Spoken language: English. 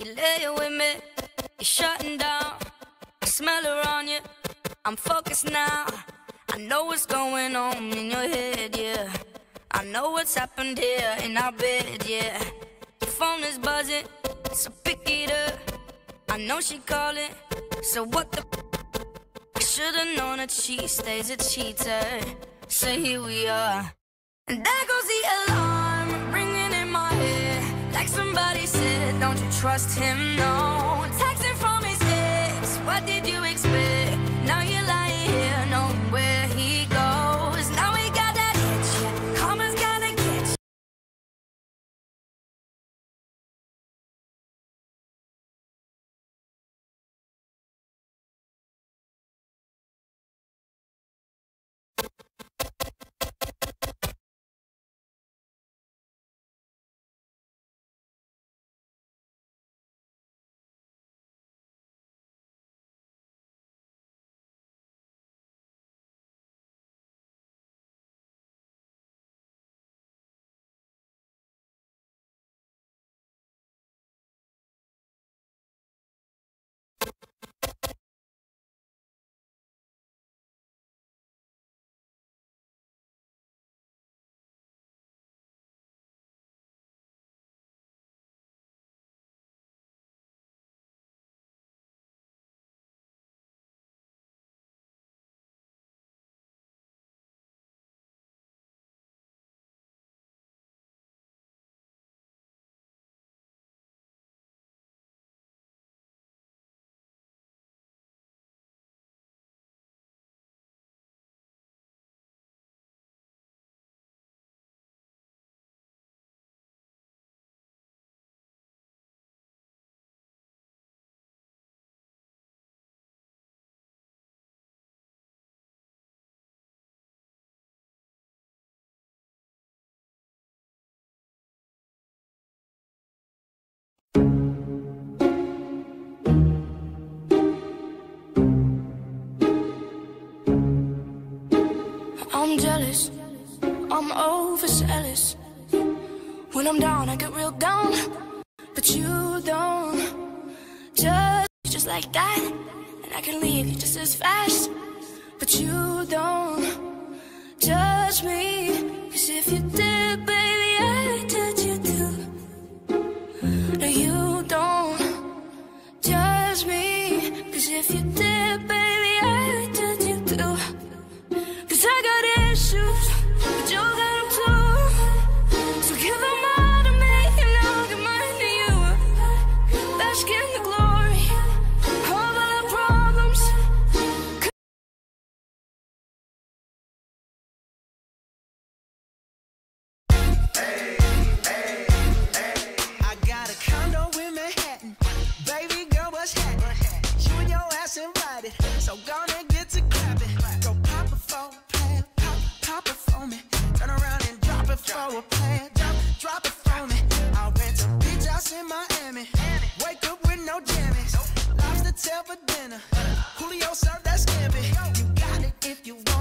You lay with me, you're shutting down. I smell her on you, I'm focused now. I know what's going on in your head, yeah. I know what's happened here in our bed, yeah. Your phone is buzzing, so pick it up. I know she calling, so what the I should've known that she stays a cheater. So here we are. And there goes the alarm, ringing in my head. Like somebody said, don't you trust him, no. Texting from his ex, what did you expect? Now you're lying here, knowing where he goes. Now we got that itch, yeah, karma's gonna get you. I'm jealous, I'm overzealous. When I'm down, I get real down. But you don't judge me just like that. And I can leave you just as fast. But you don't judge me. Cause if you did, baby, I judge you too. No, you don't judge me. Cause if you did, baby, I judge you too. Cause I got issues, but you got them too. So give them all to me, and I'll give mine to you. Bask in the glory of all our problems. Hey, hey, hey. I got a condo in Manhattan. Baby girl, what's happening? You and your ass invited, so gonna get to clapping. Go pop it for a plan, pop it for me. Turn around and drop it for a plan, drop it for me. I'll rent a beach house in Miami. Wake up with no jammies. Lobster tail for dinner. Julio served that scampi. You got it if you want.